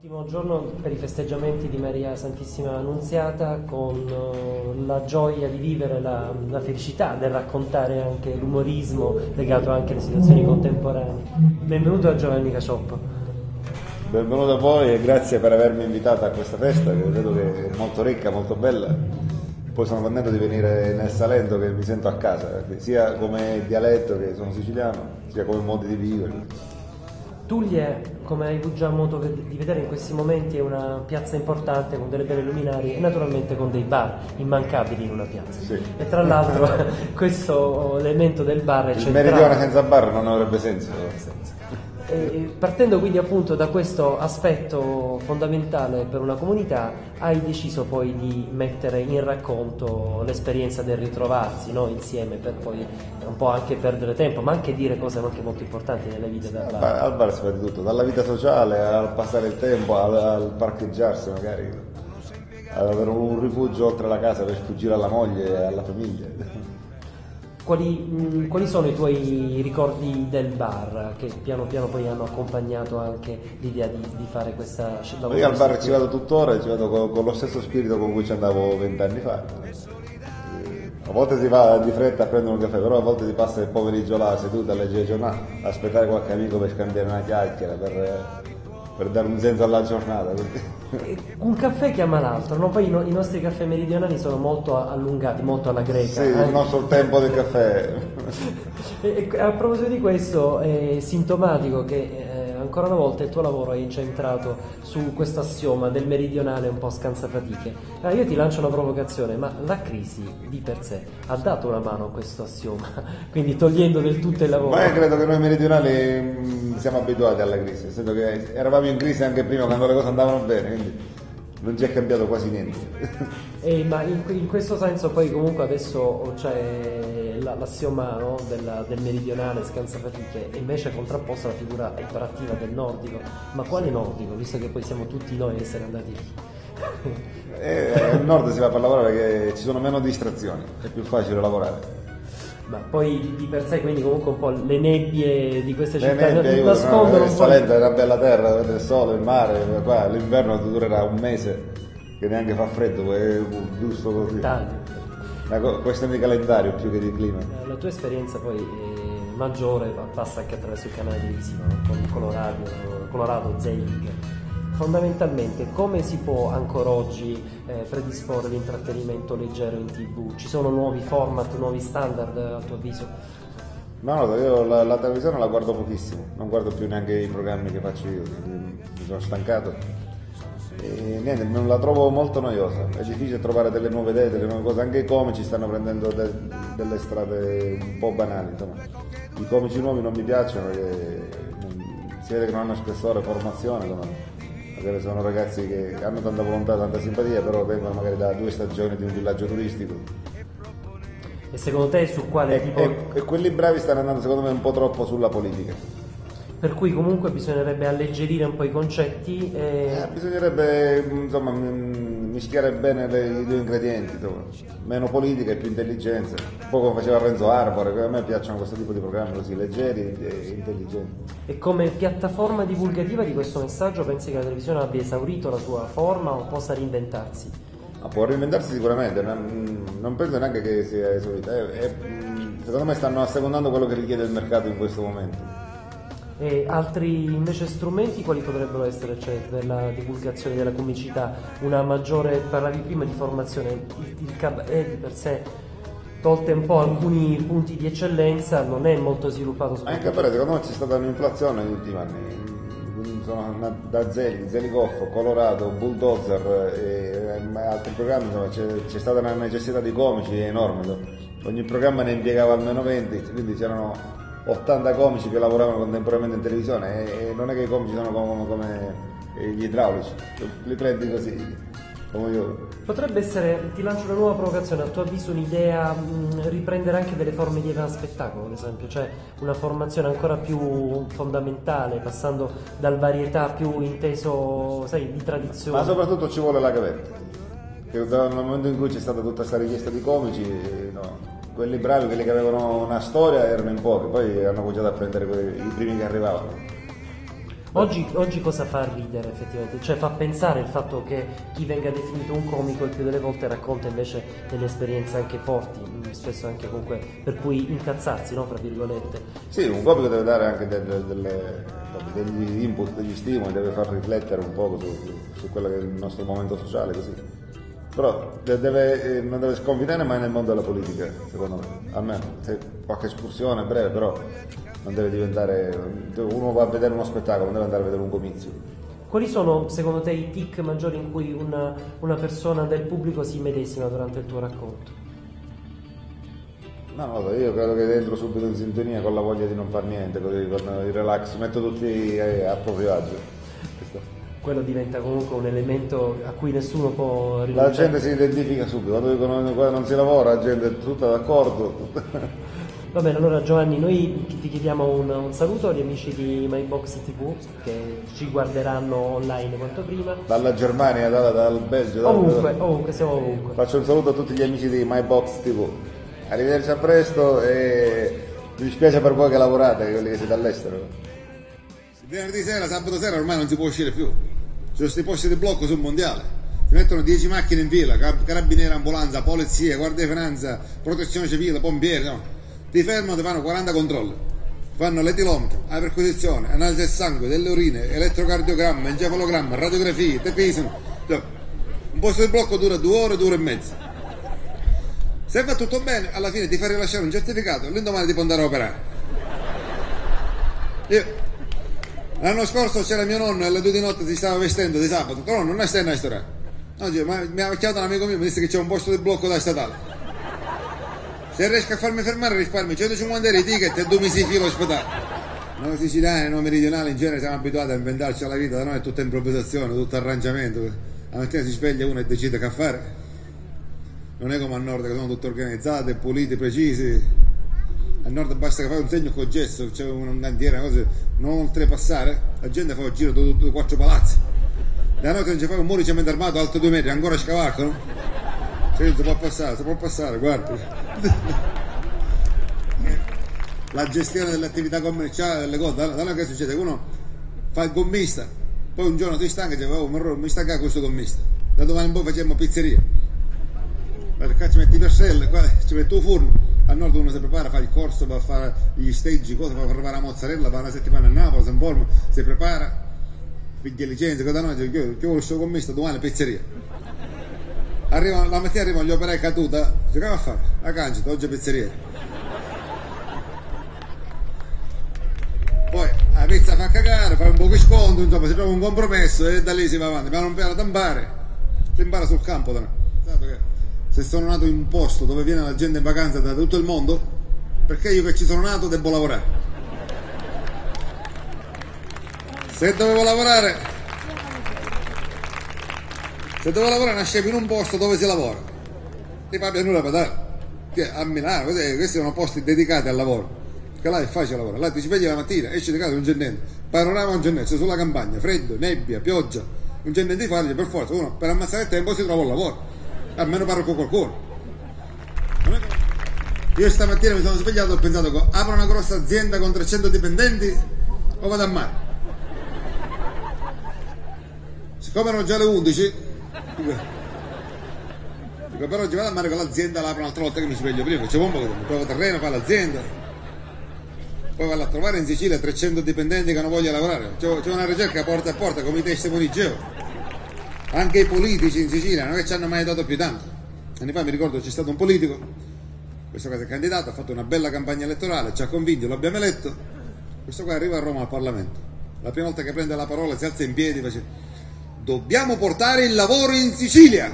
L'ultimo giorno per i festeggiamenti di Maria Santissima Annunziata, con la gioia di vivere la felicità del raccontare anche l'umorismo legato anche alle situazioni contemporanee. Benvenuto a Giovanni Cacioppo. Benvenuto a voi e grazie per avermi invitato a questa festa che vedo che è molto ricca, molto bella. Poi sono contento di venire nel Salento, che mi sento a casa, sia come dialetto, che sono siciliano, sia come modi di vivere. Tuglie, come hai già modo di vedere in questi momenti, è una piazza importante con delle belle luminarie e naturalmente con dei bar immancabili in una piazza. Sì. E tra l'altro questo elemento del bar è Il centrale. meridione senza bar non avrebbe senso. E partendo quindi appunto da questo aspetto fondamentale per una comunità, hai deciso poi di mettere in racconto l'esperienza del ritrovarsi, no? Insieme, per poi un po' anche perdere tempo, ma anche dire cose anche molto importanti nelle vite del bar. Al bar si fa di tutto, dalla vita sociale al passare il tempo, al parcheggiarsi magari, ad avere un rifugio oltre la casa per sfuggire alla moglie e alla famiglia. Quali sono i tuoi ricordi del bar che piano piano poi hanno accompagnato anche l'idea di fare questa scelta? Io al bar ci vado tuttora e ci vado con lo stesso spirito con cui ci andavo 20 anni fa. A volte si va di fretta a prendere un caffè, però a volte si passa il pomeriggio là seduto a leggere il giornale, aspettare qualche amico per scambiare una chiacchiera, per dare un senso alla giornata. Un caffè chiama l'altro, no? Poi i nostri caffè meridionali sono molto allungati, molto alla greca. Sì, il nostro tempo del caffè. E a proposito di questo, è sintomatico che ancora una volta il tuo lavoro è incentrato su questo assioma del meridionale un po' scansafatiche. Io ti lancio una provocazione, ma la crisi di per sé ha dato una mano a questo assioma, quindi togliendo del tutto il lavoro. Ma io credo che noi meridionali siamo abituati alla crisi, nel senso che eravamo in crisi anche prima quando le cose andavano bene, quindi non ci è cambiato quasi niente. Ma in questo senso poi comunque adesso c'è l'assioma, no, del meridionale scansafatiche e invece contrapposta alla figura imperativa del nordico. Ma quale nordico, visto che poi siamo tutti noi a essere andati lì? Al nord si va per lavorare perché ci sono meno distrazioni, è più facile lavorare. Ma poi di per sé quindi comunque un po' le nebbie di queste Le città nebbie, nascondono il un po'. Salento è una bella terra, il sole, il mare, qua l'inverno durerà un mese che neanche fa freddo, è giusto così. Questione di calendario più che di clima. La tua esperienza poi maggiore passa anche attraverso il canale televisivo, no? Con Colorado, Zelig. Fondamentalmente come si può ancora oggi predisporre l'intrattenimento leggero in TV? Ci sono nuovi format, nuovi standard a tuo avviso? No, io la televisione la guardo pochissimo, non guardo più neanche i programmi che faccio io, mi sono stancato. E niente, non la trovo molto noiosa, è difficile trovare delle nuove idee, delle nuove cose, anche i comici stanno prendendo delle strade un po' banali, insomma. I comici nuovi non mi piacciono, perché si vede che non hanno spessore, formazione, insomma. Magari sono ragazzi che hanno tanta volontà, tanta simpatia, però vengono magari da 2 stagioni di un villaggio turistico. E secondo te su quale tipo... E quelli bravi stanno andando secondo me un po' troppo sulla politica. Per cui comunque bisognerebbe alleggerire un po' i concetti e... Bisognerebbe insomma mischiare bene i due ingredienti, insomma. Meno politica e più intelligenza, un po' come faceva Renzo Arbore, che a me piacciono questo tipo di programmi così leggeri e intelligenti. E come piattaforma divulgativa di questo messaggio pensi che la televisione abbia esaurito la sua forma o possa reinventarsi? Ma può reinventarsi sicuramente, non penso neanche che sia esaurita, secondo me stanno assecondando quello che richiede il mercato in questo momento. E altri invece strumenti quali potrebbero essere, cioè, per la divulgazione della comicità? Una maggiore, parlavi prima di formazione, il cabaret di per sé, tolte un po' alcuni punti di eccellenza, non è molto sviluppato. Anche per secondo me c'è stata un'inflazione negli ultimi anni, da Zeligoff, Colorado, Bulldozer e altri programmi, insomma, c'è stata una necessità di comici enorme, ogni programma ne impiegava almeno 20, quindi c'erano 80 comici che lavoravano contemporaneamente in televisione e non è che i comici sono come gli idraulici, li prendi così, come io. Potrebbe essere, ti lancio una nuova provocazione, a tuo avviso un'idea riprendere anche delle forme di spettacolo, ad esempio, cioè una formazione ancora più fondamentale, passando dal varietà più inteso, sai, di tradizione. Ma soprattutto ci vuole la gavetta, che dal momento in cui c'è stata tutta questa richiesta di comici, no. Quelli bravi, quelli che avevano una storia erano in pochi, poi hanno cominciato a prendere i primi che arrivavano. Oggi cosa fa ridere effettivamente? Cioè fa pensare il fatto che chi venga definito un comico il più delle volte racconta invece delle esperienze anche forti, spesso anche comunque per cui incazzarsi, no? Fra virgolette. Sì, un comico deve dare anche degli input, degli stimoli, deve far riflettere un po' su quello che è il nostro momento sociale, così. Però non deve sconfinare mai nel mondo della politica, secondo me. Almeno, se qualche escursione breve, però non deve diventare. Uno va a vedere uno spettacolo, non deve andare a vedere un comizio. Quali sono secondo te i tic maggiori in cui una persona del pubblico si immedesima durante il tuo racconto? No, io credo che entro subito in sintonia con la voglia di non far niente, così con il relax, metto tutti a proprio agio. Quello diventa comunque un elemento a cui nessuno può rinunciare. La gente si identifica subito, quando dicono che non si lavora la gente è tutta d'accordo. Va bene, allora Giovanni, noi ti chiediamo un saluto agli amici di MyBox TV che ci guarderanno online quanto prima. Dalla Germania, dal Belgio. Ovunque, siamo ovunque. Faccio un saluto a tutti gli amici di MyBox TV. Arrivederci a presto e mi dispiace per voi che lavorate, quelli che siete all'estero. Venerdì sera, sabato sera ormai non si può uscire più. Ci sono questi posti di blocco sul mondiale. Si mettono 10 macchine in fila, carabinieri, ambulanza, polizia, guardia di finanza, protezione civile, pompieri, no? Ti fermano, ti fanno 40 controlli. Fanno l'etilometro, la perquisizione, analisi del sangue, delle urine, elettrocardiogramma, encefalogramma, radiografie, te pesano. Cioè, un posto di blocco dura 2 ore, 2 ore e mezza. Se va tutto bene, alla fine ti fa rilasciare un certificato e l'indomani ti può andare a operare. L'anno scorso c'era mio nonno e alle 2 di notte si stava vestendo di sabato. Però non stai in ristorante. Oggi mi ha chiamato un amico mio, mi disse che c'è un posto di blocco da statale. Se riesco a farmi fermare risparmi 150 euro di ticket e 2 mesi di filo all'ospedale. Noi siciliani, noi meridionali in genere siamo abituati a inventarci la vita, da noi è tutta improvvisazione, tutto arrangiamento. La mattina si sveglia uno e decide che fare. Non è come al nord che sono tutte organizzate, pulite, precisi. Al nord basta che fai un segno con gesso, c'è un cantiere, una cosa, non oltrepassare, la gente fa il giro di tutti i 4 palazzi. Da noi non ci fai un muro di cemento armato alto 2 metri, ancora scavalcano. Cioè, si può passare, guarda. La gestione delle attività commerciali, delle cose, da noi che succede? Che uno fa il gommista, poi un giorno si stanca e dice, oh, mi stanca questo gommista. Da domani in poi facciamo pizzeria. Perché ci metti i perselle, ci metti il forno. Al nord uno si prepara, fa il corso, va a fare gli stage, cosa, fa preparare la mozzarella, va una settimana a Napoli, si informa, si prepara, piglia licenze, da noi dice, io voglio questo commesso, domani pizzeria. La mattina arrivano gli operai caduta, dice, che va a fare? La cancita, oggi è pizzeria. Poi la pizza fa cagare, fa un po' di sconto, insomma si trova un compromesso e da lì si va avanti, piano piano ad impara, si impara sul campo da noi. Se sono nato in un posto dove viene la gente in vacanza da tutto il mondo, perché io che ci sono nato devo lavorare. Se dovevo lavorare nascevo in un posto dove si lavora. Ti fa pianura padana, che a Milano, questi sono posti dedicati al lavoro, che là è facile lavorare, là ti svegli la mattina, esci di casa non c'è niente, panorama non c'è niente, sei sulla campagna, freddo, nebbia, pioggia, non c'è niente di fare, per forza uno per ammazzare il tempo si trova un lavoro. Almeno parlo con qualcuno. Io stamattina mi sono svegliato e ho pensato che apro una grossa azienda con 300 dipendenti o vado a mare. Siccome erano già le 11 dico però oggi vado a mare con l'azienda, l'apro un'altra volta che mi sveglio prima, c'è un po' che provo terreno, fa l'azienda, poi vado a trovare in Sicilia 300 dipendenti che non vogliono lavorare, c'è una ricerca porta a porta come i testimoni Geova. Anche i politici in Sicilia non è che ci hanno mai dato più tanto. Anni fa mi ricordo c'è stato un politico, questo qua si è candidato, ha fatto una bella campagna elettorale, ci ha convinto, lo abbiamo eletto, questo qua arriva a Roma al Parlamento, la prima volta che prende la parola si alza in piedi e dice: dobbiamo portare il lavoro in Sicilia.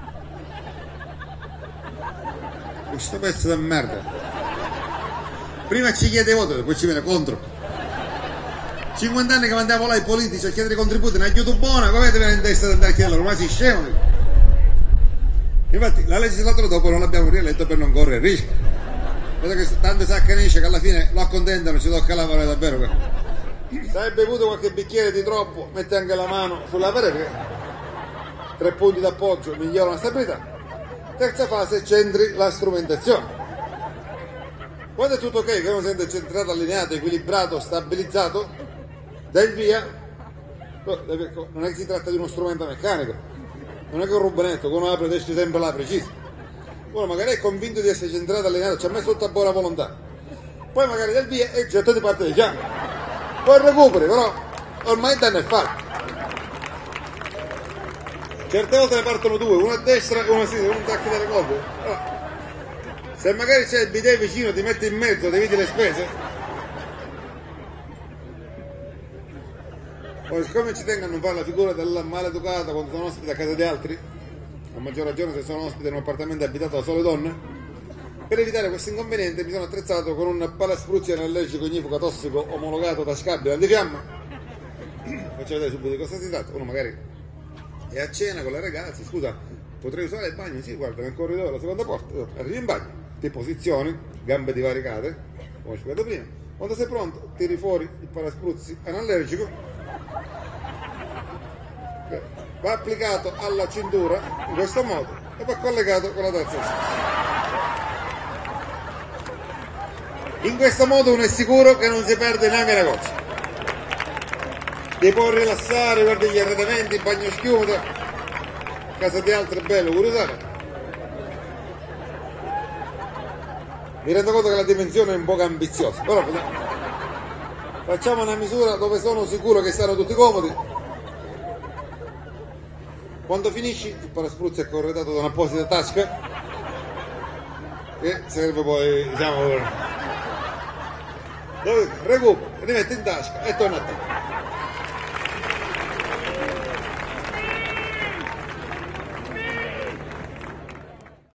Questo pezzo di merda prima ci chiede voto, poi ci viene contro. 50 anni che mandiamo là i politici a chiedere contributi, una aiuto buona, come ti viene in testa di andare a chiederlo? Ma si scemo. Infatti la legislatura dopo non l'abbiamo rieletto per non correre rischio. Vedo che tanto si accanisce che alla fine lo accontentano, ci tocca lavorare davvero. Se hai bevuto qualche bicchiere di troppo, metti anche la mano sulla parete, 3 punti d'appoggio migliorano la stabilità. Terza fase, centri la strumentazione. Quando è tutto ok, che uno sente centrato, allineato, equilibrato, stabilizzato, dai il via Non è che si tratta di uno strumento meccanico, non è che un rubinetto, che uno apre ed esce sempre là preciso. Uno magari è convinto di essere centrato, allenato, ci ha messo tutta buona volontà, poi magari del via e getta di parte di fianco, poi recuperi, però ormai il danno è fatto. Certe volte ne partono due, uno a destra e uno a sinistra, uno tacchi delle cose. Allora, se magari c'è il bidet vicino, ti metti in mezzo, ti eviti le spese. Poi siccome ci tengono a non fare la figura del maleducata quando sono ospiti a casa di altri, a maggior ragione se sono ospiti in un appartamento abitato da sole donne, per evitare questo inconveniente mi sono attrezzato con un palaspruzzi anallergico ignifuga tossico omologato tascabile antifiamma. Faccio vedere subito di cosa si tratta. Uno magari è a cena con le ragazze, scusa, potrei usare il bagno? Sì, guarda, nel corridoio, la seconda porta, arrivi in bagno, ti posizioni, gambe divaricate, come ho spiegato prima, quando sei pronto tiri fuori il palaspruzzi anallergico, va applicato alla cintura in questo modo e va collegato con la terza scia. In questo modo uno è sicuro che non si perde neanche una goccia. Ti puoi rilassare, guardi gli arredamenti, il bagno schiuma, casa di altri è bello, vuoi usare? Mi rendo conto che la dimensione è un po' ambiziosa, però facciamo una misura dove sono sicuro che saranno tutti comodi. Quando finisci il paraspruzzo è corredato da un'apposita tasca che serve poi, diciamo, dove recuperi, rimetti in tasca e torna a te.